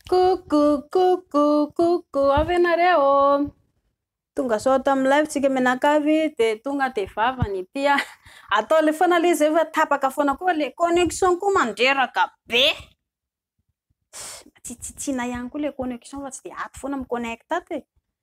Coucou, avy ianareo. Tonga sao tamin'ny live tsika menakavy de tonga de vavany ity atao le foana le izy efa tapaka foana koa le connexion koa mandreraka be. Tsitsitsina ihany koa le connexion fa tsy de ato foana miconnecta ty.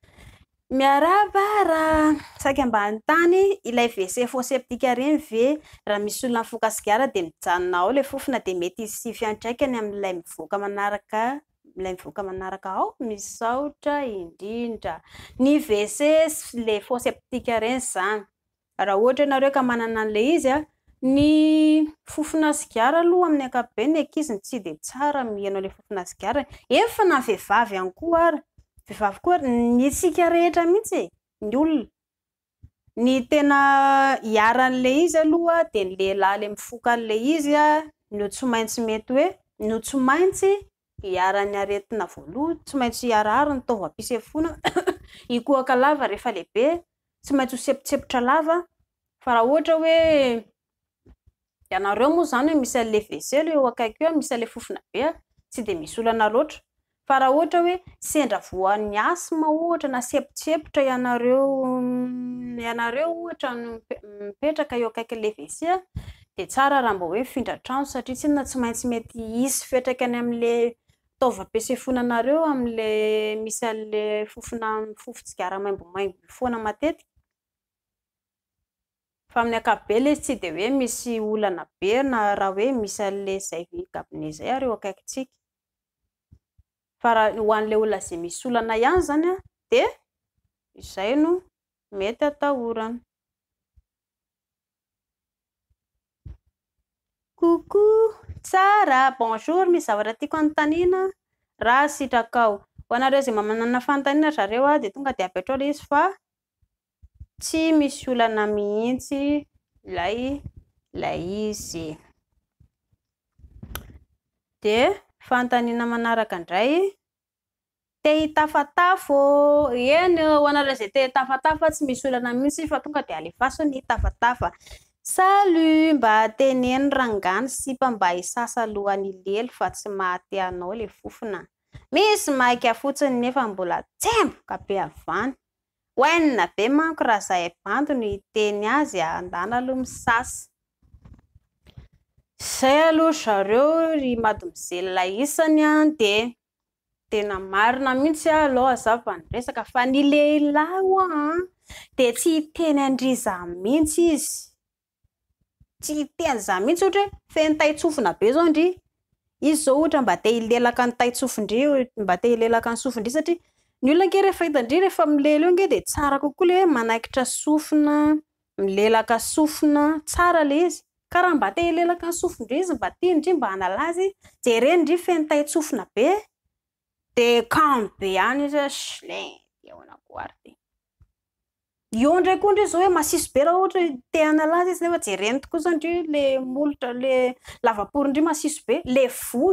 Miarabara saika ambany tany ilay WC faux septique reny ve raha misy olona mifoka sigara de mijanona ao le fofona de mety izy sy fiantraikany amin'ilay mivoaka manaraka ao misaotra indrindra ny WC le faux septique reny zany. Raha ohatra ianareo ka manana an'le izy ny fofona sigara aloha amin'ny ankapobeny ny ankiziny tsy de tsara mihaino le fofona sigara efa na vehivavy ihany koa ary vehivavy koa ny sika rehetra mihitsy ny olona ny tena hiaran'le izy aloha de ny lehilahy le mifoka an'le izy no tsy maintsy mety hoe no tsy maintsy hiarany aretina voaloha tsy maintsy hiarahary ny taovam-pisefona ikoaka lava rehefa lehibe tsy maintsy ho sepotsepotra lava fa raha ohatra hoe ianareo moa zany hoe misy an'le WC eo akaiky eo misy an'le fofona be tsy de misy olana loatra fa raha ohatra hoe sendra voan'ny asma ohatra na sepotsepotra ianareo ohatra mipetraka eo akaikin'le WC de tsara raha mba hoe mifindra trano satria tsy inona tsy maintsy mety hisy fiantraikany amin'le taovam-pisefonanareo amin'le misy an'le fofon-tsigara maimbomaimbo foana matetika fa amin'ny ankapobeny le izy tsy de hoe misy olana be na raha hoe misy an'le zay gabone zay areo akaikitsika fa raha ho an'le olona zay misy olana ihany zany de izay no mety atahorana. Coucou tsara bonjour misy zavatra tiako anontaniana raha sitrakao ho anareo zay manana fanontaniana zareo de tonga de apetrao le izy fa tsy misy olana mihitsy ilay izy de fanontaniana manaraka indray te hitafatafo eny ho anareo zay te hitafatafa tsy misy olana mihitsy fa tonga de alefaso ny hitafatafa. Salut mba teneny rangany sipa mba hisasa alohan'ny lelo fa tsy mahate anao le fofona misy maika fotsiny nefa mbola tsemboka be avany oenina be manko raha zahay banto no hiteny azy andana aloha misasa zay aloha zareo ry mademoiselle isany de tena marina mihitsy aloha azava ny resaka fa ny lehilahy de tsy hiteny andriza mihitsy izy tsy hiteny za mihitsy ohatra hoe feno taitsofina be zao ndry izy zao ohatra mba te hilelaka ny taitsofindry mba te hilelaka ny sofindry satria ny olona ange rehefa hitandry rehefa milelo eo nge de tsara kokoa le manaikitra sofina milelaka sofina tsara le izy ka raha mba te hilelaka ny sofindry izy mba tiandry mba hanalazy jereny ndry feno taitsofina be de kamo be ihany izy shleng eonako ary ty io ndray koa ndry zao hoe masiso be raha ohatra te hanalazy izy nefa jereny tokoa zany ndry le molotra le lavaporindry masiso be le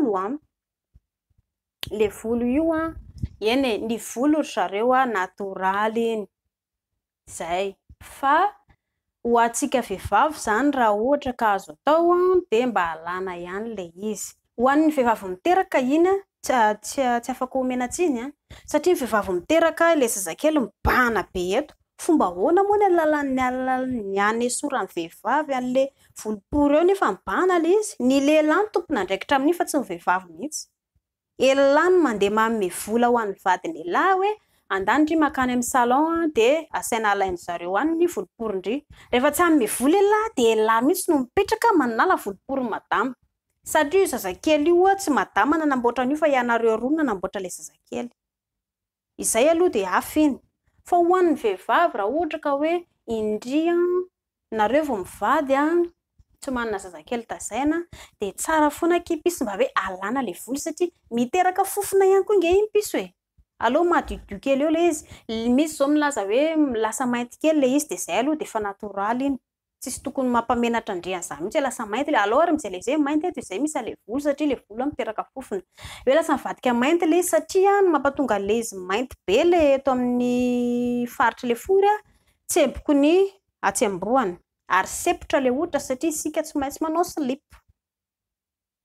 volo io eny ny volo ry zareo natoraly iny zay fa ho antsika vehivavy zany raha ohatra ka azo atao de mba alana ihany le izy ho an'ny vehivavy miteraka iny tsy afaka homena tsiny satria ny vehivavy miteraka le zazakely mibahana be eto fomba ahoana moa ny alalan'ny anesorany vehivavy an'le volopory eo nefa mibahana le izy ny lehilahy tompona andraikitra amin'iny fa tsy ny vehivavy mihitsy elany mandeha manome vola ho an'ny vadiny lahy hoe andandry makany amin'ny salon de asaina alainy zareo any ny voloporindry rehefa tsy hanome vola lahy de lahy mihitsy no mipetraka manala volopory madama satria io zazakely io tsy madama nanamboatra an'io fa ianareo roa nanamboatra le zazakely izay aloha de afiny fa ho an'ny vehivavy raha ohatra ka hoe indria nareo vao mivady tsy manana zazakely tazaina de tsara foana kipisy mba hoe alana le volo satria miteraka fofona ihany koa nge iny piso aloha madidio kely eo le izy misy zao milaza hoe lasa mainty kely le izy de zay aloha de fa natoraly iny tsisy tokony mampamenatra andrian'za mihitsy lasa mainty le aloha ary mijery zay mainty eto izay misy le volo satria le volo miteraka fofona hoe lasa mivadika mainty le izy satria mampatonga le izy mainty be le eto amin'ny faritry le fory tsemboko ny atsemboany ary sepotra le ohatra satria isika tsy maintsy manao slip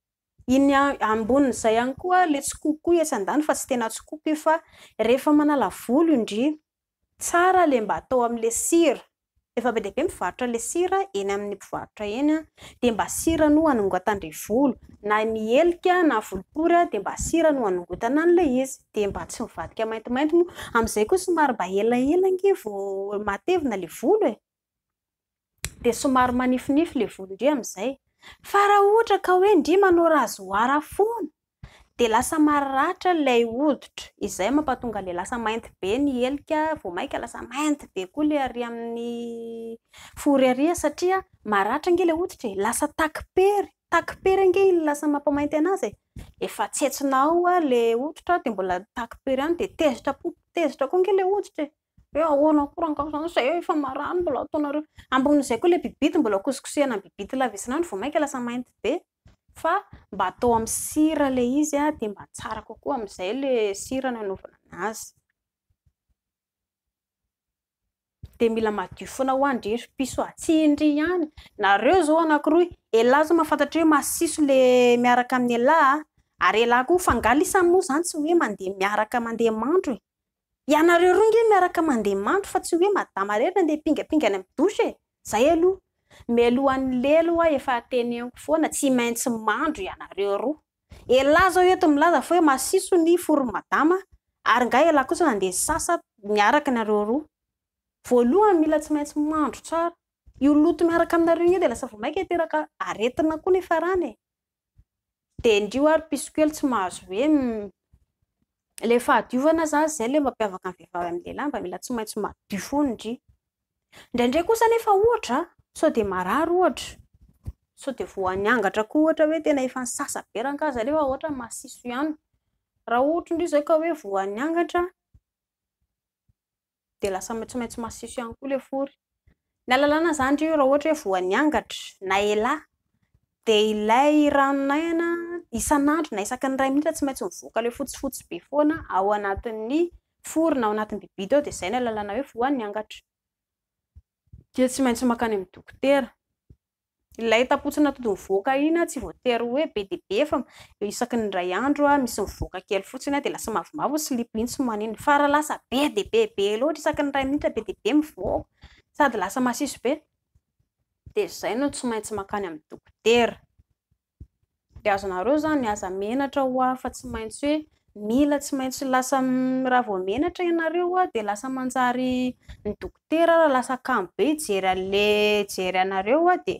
iny ambonin'izay ihany koa le tsikoko iasandany fa tsy tena tsikoko fa rehefa manala volo indry tsara le mba atao amin'le sira efa be dehibe mivarotra le sira eny amin'ny mpivarotra eny de mba sira no anongatandry volo na mielika na volopory de mba sira no anongotana an'le izy de mba tsy mivadika maintimainty moa amin'izay koa somary mba elaela nge vo matevina le volo de somary manifinify le volo indri amin'izay fa raha ohatra ka hoe ndry manao razoara foana de lasa maratra ilay hoditra izay mampatonga le lasa mainty be ny elika vao maika lasa mainty be koa le ary amin'ny fory ary satria maratra nge le hoditra lasa takipery nge lasa mampamainty anazy efa tsetsinao le hoditra de mbola takipery any de tezitra koa nge le hoditra ahoana korangasana zay efa marany mbola ataonareo ambon'izay koa le bibity mbola kosikosehana bibity lavesinandro vao maika lasa mainty be fa mba atao amin'ny sira le izy de mba tsara kokoa amin'izay le sira no anaovana anazy de mila madio foana ho andry piso tsy indry ihany nareo zao anankiroa elahy zao mahafantatra hoe masiso le miaraka amin'ny elahy ary elahy koa fangaly isany moa zany tsy hoe mandeha miaraka mandeha mandro ianareo roa nge miaraka mandeha mandro fa tsy hoe madama rehetra andeha pingapingany amin'ny dosy zay aloha mialohan'ny lelo efa teneniko foana tsy maintsy mandro ianareo roa elahy zao eto milaza fa hoe masiso ny foro madama ary nga elahy kosa nandeha sasa miaraka nareo roa voalohany mila tsy maintsy mandro tsara io loto miaraka aminareo iny de lasa vao maika teraka aretina koa nefa rany de ndrio ary pisikely tsy mahazo hoe le fahadiovana zazy zay le mampiavaka amin'ny vehivavy amin'ny lehilahy mba mila tsy maintsy madio foana indry indraindray kosa nefa ohatra so de marary ohatra so de voaniangatra koa ohatra hoe tena efa ny sasa be rangaza lefa ohatra masiso ihany raha ohatra indry zay ka hoe voaniangatra de lasa tsy maintsy masiso ihany koa le fory ny alalana zany ndry raha ohatra hoe voaniangatra na elahy de ilay ranonayana isan'andro na isaky ny ray minitra tsy maintsy mivoaka le fotsifotsy be foana ao anatin'ny fory na ao anatin'ny bibity ao de zay ny alalana hoe voaniangatra dia tsy maintsy makany amin'ny dokotera ilay tapotsina tody mivoaka iny tsy voatery hoe be dia be fa isaky ny ray andro misy mivoaka kely fotsiny de lasa mavomavo slipy iny tsy manino fa raha lasa be dia be loatra isaky ny ray minitra be dia be mivoaka sady lasa masiso be de zay no tsy maintsy makany amin'ny dokotera de azonareo zany ny aza menatra ho fa tsy maintsy hoe mila tsy maintsy lasa raha vao menatra ianareo de lasa manjary ny dokotera raha lasa kamo be jery anareo de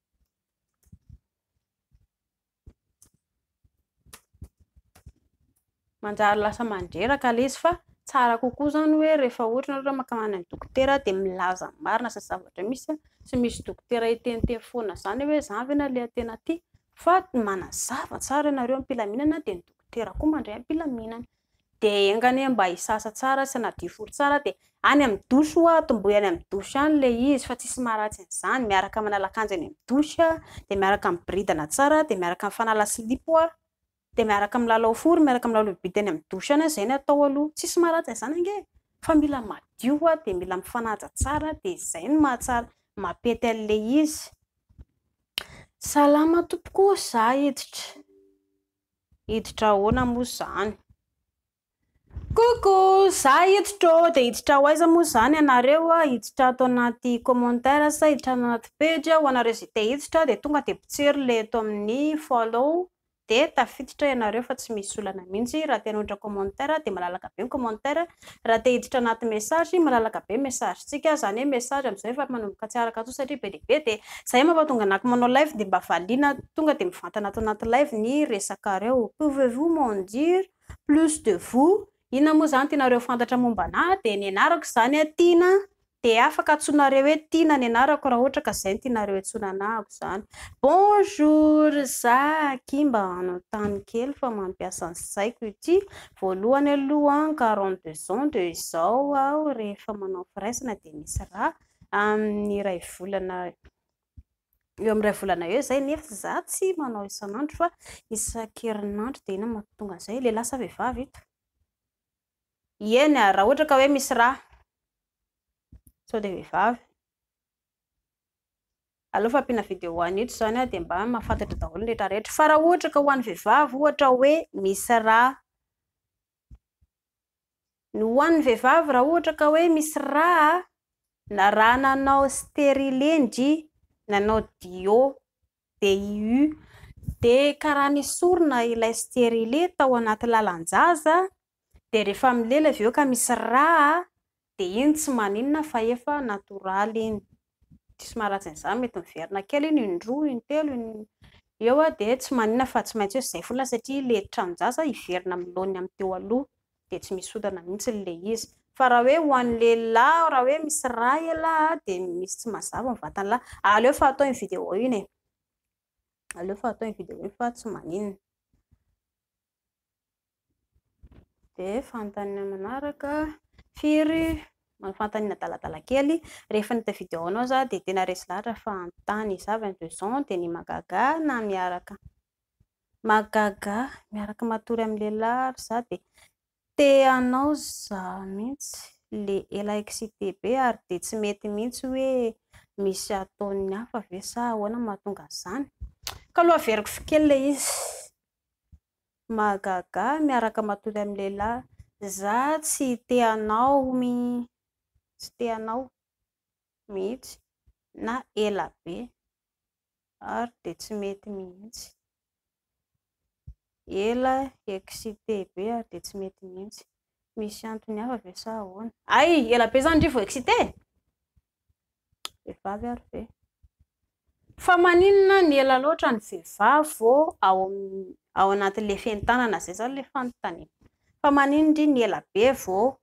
manjary lasa mandreraka le izy fa tsara kokoa zany hoe rehefa ohatra nareo mankany amin'ny dokotera de milaza marina sy zavatra misy tsy misy dokotera iteniteny foana zany hoe zavena le tena ty fa manazava tsara ianareo am-pilaminana de ny dokotera koa mandray am-pilaminana de engany mba hisasa tsara sy anadio fory tsara de any amin'ny dosy tomboy any amin'ny dosy any le izy fa tsisy maharatsy an'izany miaraka manalakanja any amin'ny dosy de miaraka mibiridana tsara de miaraka mifanala silipo de miaraka milalao fory miaraka milalao biby any amin'ny dosy any zay ny atao aloha tsisy maharatsy an'izany ange fa mila madio de mila mifanaja tsara de zay no mahatsara mapety an'le izy salama tompoko za hiditra ahoana moa zany koko za hiditra de hiditra ho aiza moa zany ianareo hiditra ato anaty commentaire sa hiditra anaty page ho anareo zay te hiditra de tonga de potsery le eto amin'ny follow de tafiditra ianareo fa tsy misy olana mihitsy raha tena ohatra commentaire de malalaka be ny commentaire raha te hiditra anaty message malalaka be message tsika zany hoe message amin'izay fa manomboka tsy araka atao satria be dehibe de zay mampatonga anaky manao live de mba valiana tonga de mivantana ato anaty live ny resakareo pouvez-vous m'en dire plus de vous ina moa zany tianareo fantatra momba na de ny anarako zany tiana de afaka atsonareo hoe tiana ny anarako raha ohatra ka zay tianareo atsonanako zany bonjour zaky mba anontany kely fa mampiasa an'zaiko ity voalohany aloha 42 ans de izao aho rehefa manao firaisana de misy raha amin'ny ray volana eo amin'ny ray volana eo zay nefa za tsy manao isan'andro fa isan-kerinandro de ina mahatonga zay le lasa vehivavy ito eny raha ohatra ka hoe misy raha sao de vehivavy aleo fampiana video an'ito zany dia mba mahafantatra daholo ny rehetrarehetra. Fa raha ohatra ka ho an'ny vehivavy ohatra hoe misy rà, ny ho an'ny vehivavy raha ohatra ka hoe misy rà na raha nanao sterilendy, nanao DIU dia karaha nisorona ilay sterile tao anaty lalan-jaza dia rehefa milela avy eo ka misy rà dia iny tsy maninona fa efa natoraly iny. Somary ratsin'izany mety miverina kely iny indroa intelo eo dia tsy maninona fa tsy maintsy hoe izay foana satria le tranonjaza hiverina milony amin'ny teo aloha dia tsy misy odana mihitsy le izy. Fa raha hoe ho an'ny lehilahy raha hoe misy rà ela dia misy tsy mazava ny vatany lahy, aleo fa atao iny video iny e, aleo fa atao iny video iny fa tsy maninona. Dia fanontaniana manaraka firy fanontaniana adaladala kely. Rehefa nita video anao za dia tena resy lahatra fa anontany za 22 dia ny magaga na miaraka magaga miaraka matory amin'ny lehilahy za dia te anao za mihitsy le ela excité be ary dia tsy mety mihitsy hoe misy ataony hafa ve sa ahoana mahatonga an'izany ka aloha averiko kely le izy. Magaga miaraka matory amin'ny lehilahy za tsy te anao tsy te anao mihitsy na ela be ary dia tsy mety mihitsy, ela excité be ary dia tsy mety mihitsy, misy antony hafa ve sa ahoana? Ay, ela be zany ndry vao excité vehivavy ary ve fa maninona ny ela loatra ny vehivavy vao ao anatin'le fientanana, zay zany le fanontaniana, fa maninona ndry ny ela be vao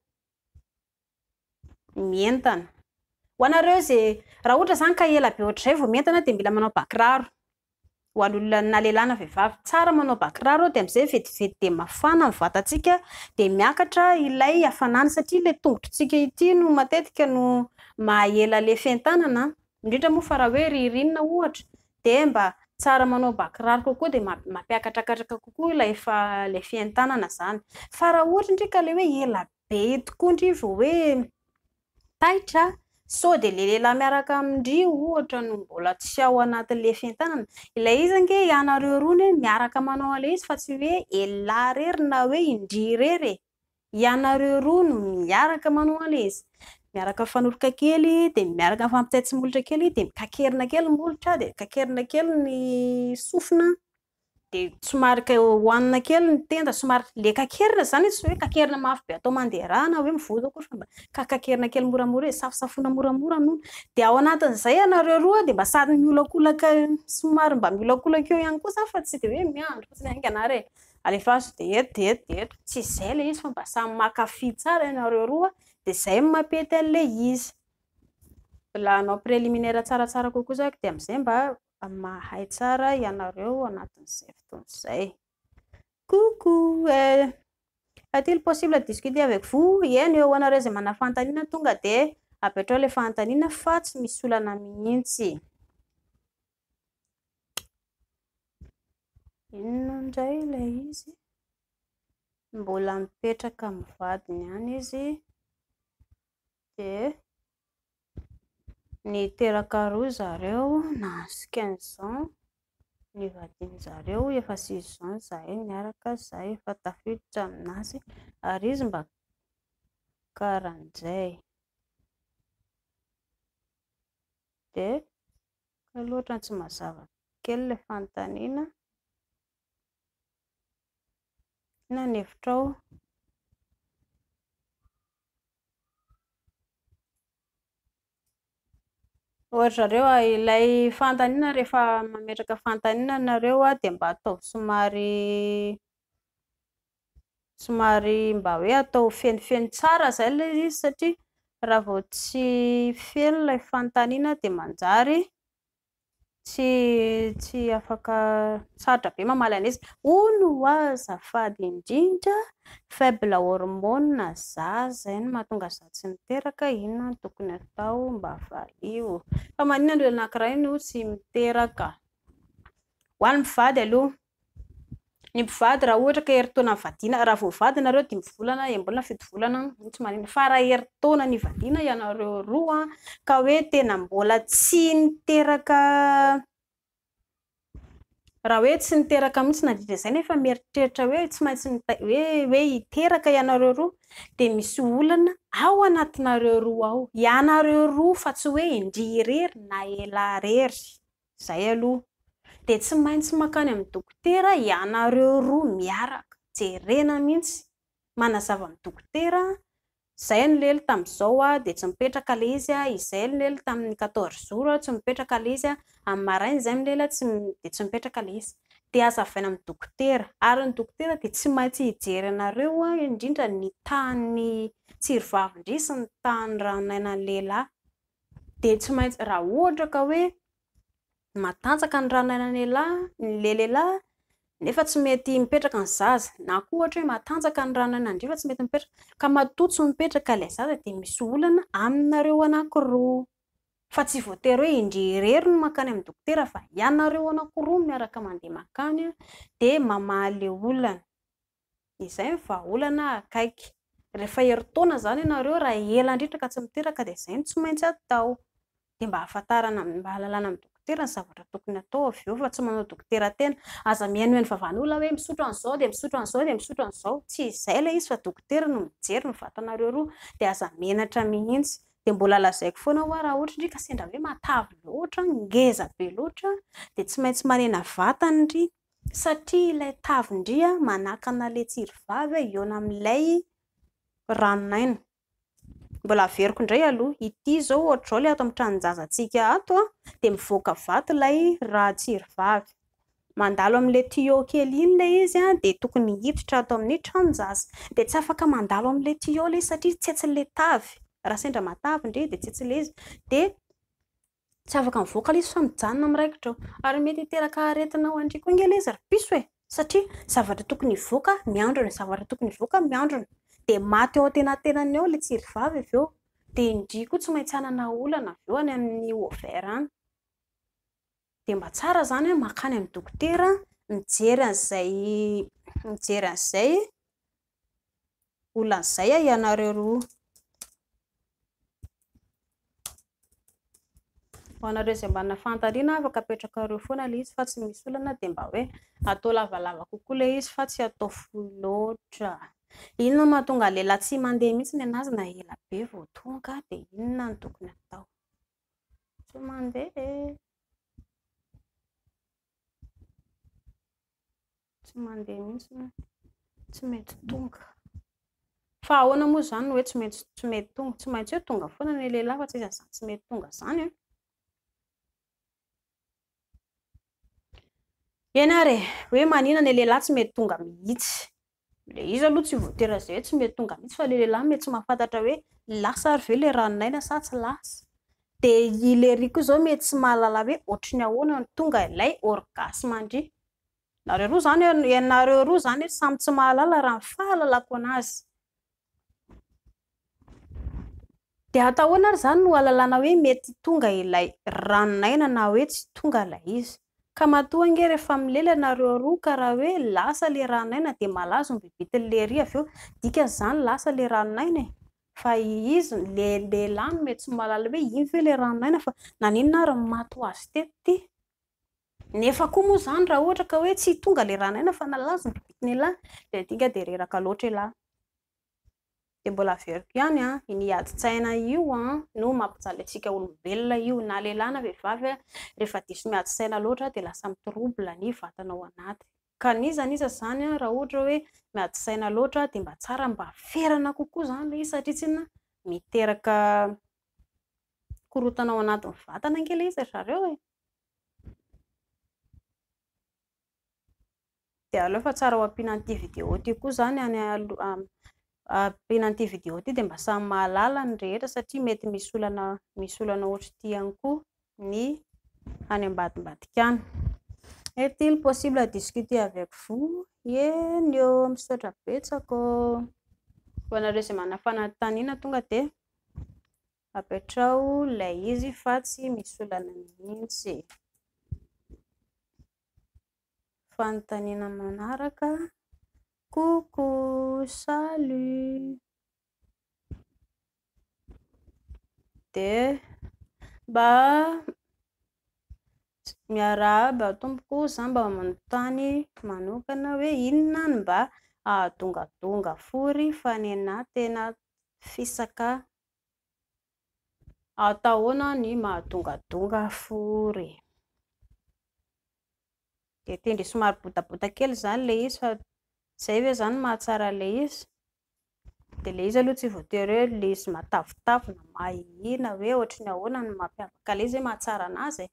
mientana. Ho anareo izay raha ohatra zany ka ela be ohatr'izay vao mientana dia mila manao bakiraro. Ho an'olona na lehilahy na vehivavy tsara manao bakiraro dia amin'izay vetivety dia mafana ny vatantsika dia miakatra ilay hafanana satria ilay tongotritsika ity no matetika no mahaela le fientanana, indrindra moa fa raha hoe ririnina ohatra dia mba tsara manao bakiraro kokoa dia mampiakatrakatraka kokoa ilay fientanana zany. Fa raha ohatra ndray ka ilay hoe ela be tokoa ndry vao hoe taitra sao dia le lehilahy miaraka amindry ohatra no mbola tsy ao anatin'le fientanana, ilay izy ange ianareo roa ny miaraka manao an'ilay izy fa tsy hoe elahy rery na hoe indry rery, ianareo roa no miaraka manao an'ilay izy, miaraka mifanoroka kely dia miaraka mifampitaitsimolotra kely dia mikakerina kely ny molotra dia kakerina kely ny sofina dia somary hohanina kely ny tenda, somary le kakerina zany izy, tsy hoe kakerina mafy be atao mandeha rà na hoe mivoza akory fa mba kakerina kely moramora, safosafona moramora no dia ao anatin'izay ianareo roa dia mba sady miolakolaka somary mba miolakolaka eo ihany koa zany fa tsy dia hoe miandry fotsiny ainganary e, alefaso dia eto tsy izay le izy fa mba samy makafy tsara ianareo roa dia izay mampety an'le izy. Mbola hanao préliminaire tsaratsara kokoa zako dia amin'izay mba mahay tsara ianareo anatin'izay fotoana izay. Coucou, est-il possible de discuter avec vous? Eny eo anareo izay manana fanontaniana tonga dia apetrao ilay fanontaniana fa tsy misy olana mihitsy. Inona indray ilay izy? Mbola mipetraka amin'ny vadiny ihany izy dia ny teraka roa zareo na 15 ans, ny vadiny zareo efa 6 ans zahay miaraka, zahay efa tafiditra aminazy ary izy mba karan'izay dia ka loatra tsy mazava kely ilay fanontaniana. Inona ny hevitrao? Ohatra zareo ilay fanontaniana rehefa mametraka fanontaniana nareo dia mba atao somary mba hoe atao fenofeno tsara izay ilay izy satria raha vao tsy feno ilay fanontaniana dia manjary tsy afaka sarotra be mamaly an'izy. Hono azafady indrindra, faible hormone zaza iny mahatonga za tsy miteraka, inona no tokony atao mba valio? Fa maninona ny olona anankiray no tsy miteraka? Ho an'ny mivady aloha Ny mpivady raha ohatra ka herintaona vadiana, raha vao vady nareo 5 volana, mbola 7 volana tsy marina, fa raha herintaona ny vadiana ianareo roa ka hoe tena mbola tsy niteraka, raha hoe tsy niteraka mihitsy nandritra izay nefa mieritreritra hoe tsy maintsy hoe hiteraka ianareo roa, dia misy olana ao anatinareo roa ao, ianareo roa fa tsy hoe indry irery na ela rery, zay aloha. Dia tsy maintsy makany amin'ny dokotera ianareo roa miaraka, jerena mihitsy manazava amin'ny dokotera, izay no lely tamin'izao dia tsy mipetraka ilay izy, izay no lely tamin'ny 14 jours tsy mipetraka ilay izy, amin'ny maraina izay milely dia tsy mipetraka ilay izy, dia hazavaina amin'ny dokotera, ary ny dokotera dia tsy maintsy hijery anareo indrindra ny tahan'ny tsirovavin-dry sy ny tahan'ny ranonainan'ny lehilahy, dia tsy maintsy raha ohatra ka hoe matanjaka ny ranonainan'ny lehilahy nefa tsy mety mipetraka ny zaza, na koa ohatra hoe matanjaka ny ranonainan'ndry fa tsy mety mipetraka ka matoa tsy mipetraka ilay zaza, dia misy olana aminareo anankiroa, fa tsy voatery hoe indry irery no makany amin'ny dokotera fa ianareo anankiroa miaraka mandeha makany dia mamaha ilay olana, izay ny vahaolana akaiky. Rehefa herintaona izany ianareo raha ela indrindra ka tsy miteraka dia izay no tsy maintsy atao, dia mba ahafantarana, mba hahalalana amin'ny dokotera ny zavatra tokony atao avy eo, fa tsy manao dokotera tena aza mihainohaino vavan'olona hoe misotro an'izao dia misotro an'izao dia misotro an'izao, tsy izay ilay izy fa dokotera no mijery ny vatanareo roa, dia aza menatra mihitsy. Dia mbola lazaiko foana hoe raha ohatra indry ka sendra hoe matavy loatra, ngeza be loatra, dia tsy maintsy manena vatana indry, satria ilay tavin-dry manakana ilay tsirovavy eo amin'ilay ranonaina. Mbola averiko indray aloha, ity izao ohatr'izao ilay ato amin'ny tranon-jazantsika ato dia mivoaka vato ilay tsirovavy, mandalo amin'ilay tuyau kely iny ilay izy dia tokony hiditra ato amin'ny tranon-jaza, dia tsy afaka mandalo amin'ilay tuyau ilay izy satria tsetsin'ilay tavy, raha sendra matavy indray dia tsetsin'ilay izy, dia tsy afaka mivoaka ilay izy fa mijanona miraikitra ao, ary mety hiteraka aretina ho andry koa anie ilay izy ry piso satria zavatra tokony hivoaka miandrona, zavatra tokony hivoaka miandrona, dia maty ao antenantenany ao ilay tsirovavy avy eo, dia indry koa tsy maintsy hanana olana avy eo any amin'ny ovaire any. Dia mba tsara izany makany amin'ny dokotera mijery an'izay olana izay ianareo roa. Ho anareo izay mbanà fantaniana afaka apetrakareo foana ilay izy fa tsy misy olana, dia mba hoe atao lavalava kokoa ilay izy fa tsy atao fohy loatra. Inona mahatonga ny lehilahy tsy mandeha mihitsy ny anazy na ela be vao tonga, dia inona no tokony atao? Tsy mandeha, tsy mandeha mihitsy, tsy mety tonga. Fa ahoana moa izany hoe tsy mety tonga? Tsy maintsy hoe tonga foana ny lehilahy fa tsy isan'izany tsy mety tonga izany. Eny ary hoe manina ny lehilahy tsy mety tonga mihitsy, ilay izy aloha tsy voatery izay hoe tsy mety tonga mihitsy, fa ilay lehilahy mety tsy mahafantatra hoe lasa ary ve ilay ranonaina sa tsy lasa, dia ilay rico izao mety tsy mahalala hoe ohatry ny ahoana no tonga ilay orgasme-ndry. Ianareo roa izany samy tsy mahalala raha ny fahalalako anazy. Dia atao ahoana ary izany no ahalalana hoe mety tonga ilay ranonaina na hoe tsy tonga ilay izy, ka matoa ange rehefa milely ianareo roa ka raha hoe lasa ilay ranonaina dia malazo ny bibitin'ilay ery avy eo, dikan'izany lasa ilay ranonaina fa izy ilay lehilahy mety tsy mahalala hoe iny ve ilay ranonaina fa naninona ary ny maty ho azy teto. Nefa koa moa izany raha ohatra ka hoe tsy tonga ilay ranonaina fa nalazo ny bibitin'ny lahy, dia dinga dia reraka loatra lahy. Dia mbola averiko ihany ny adi-tsaina io no mampijaly antsika olombelona io, na lehilahy na vehivavy, rehefa diso miadi-tsaina loatra dia lasa mitroubla ny vatana ao anaty, ka nizaniza izany raha ohatra hoe miadi-tsaina loatra dia mba tsara mba ferana kokoa izany ilay izy satria tsy inona miteraka korotana ao anatin'ny vatana ange ilay izy ry zareo. Dia aleo fa tsara ho ampiana an'ity vidéo ity koa izany ampiana an'ity vidéo ity dia mba samy mahalala ny rehetra satria mety misy olana ohatry ity ihany koa ny any ambadimbadika any. Est-il possible à discuter avec vous? Eny misaotra betsaka. Ho anareo izay manana fanantaniana tonga dia apetrao ilay izy fa tsy misy olana mihitsy. fanontaniana manaraka. Coucou, salut. De mba miarahaba tompoko, za mba manontany manokana hoe inona ny mba ahadongadonga fory fa nenahy tena fisaka. Atahoana ny mahadongadonga fory. De tendry somary botabota kely zany le izy fa zay hoe zany mahatsara le izy. De le izy aloha tsy voatery hoe le izy matavitavo na mahihina hoe ohatrany ahoana ny mampiavaka le izy hoe mahatsara anazy.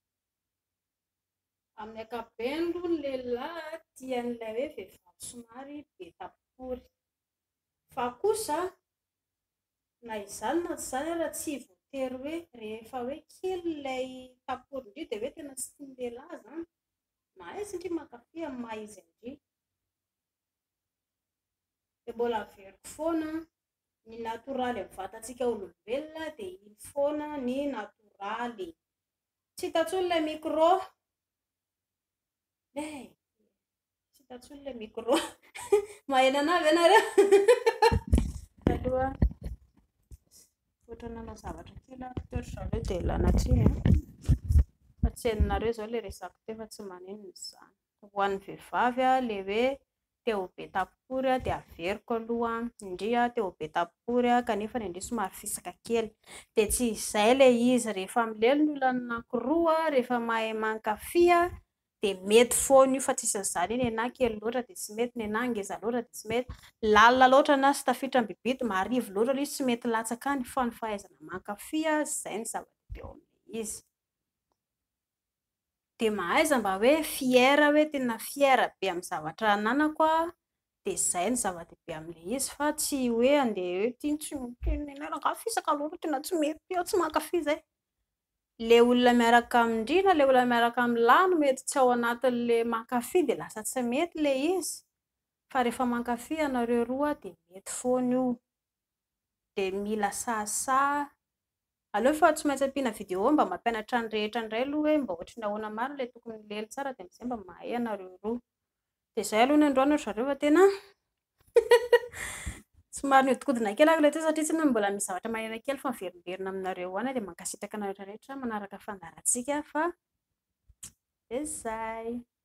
Amin'ny ankapobeny aloha ny lehilahy tian'ilay hoe vehivavy somary be tapory. Fa kosa na izany na tsy izany ary tsy voatery hoe rehefa hoe kely ilay tapory indri dia hoe tena tsy tian'ny lehilahy zany. Na aiza indri mankafy amin'ny maha izy indri. Dia mbola averiko foana ny natoraly amin'ny vatantsika olombelona dia iny foana ny natoraly. Tsy hitantsony ilay micro. Tsy hitantsony ilay micro. Maheno anahy ve nareo? Aloha ohatra nanao zavatra kely aho teotr'izareo dia lanatriny. Fa tsy hainareo izao ilay resako teo fa tsy maninona izany. Ho an'ny vehivavy ilay hoe teo be tapory dia averiko aloha indri teo be tapory kanefa indri somary fisaka kely. Dia tsy izay ilay izy rehefa milelo ny olona anankiroa rehefa mahay mankafy dia mety foana io fa tsisy an'izany hoe nenahy kely loatra dia tsy mety, nenahy ngeza loatra dia tsy mety, lalina loatra na sy tafiditra ny bibidy marivo loatra ilay izy tsy mety latsaka any fa ny fahaizana mankafy izay ny zava-dehibe ao amin'ilay izy. Dia mahaiza mba hoe fiera hoe tena fiera be amin'ny zavatra ananako dia izay ny zava-dehibe amin'ilay izy fa tsy hoe andeha hoe tia tsy nenahy fisaka loatra tena tsy mety aho tsy mankafy izay. Le olona miaraka amindri na le olona miaraka amin'ny lahy no mety tsy ao anatin'ilay mankafy dia lasa tsy mety ilay izy. Fa rehefa mankafy ianareo roa dia mety foana io. Dia mila sahasaha. Aleo fa tsy maintsy ampiana vidéo mba mampianatra ny rehetra indray aloha hoe mba ohatrany ahoana marina ilay tokony lely tsara dia amin'izay mba mahay ianareo roa. Dia izay aloha ny androany ohatry zareo fa tena somary nihodinkodina kely ilay teo satria tsy ny mbola misy zavatra manena kely fa miverimberina aminareo ihany dia mankasitraka anareo rehetra manaraka fandaharantsika fa izay.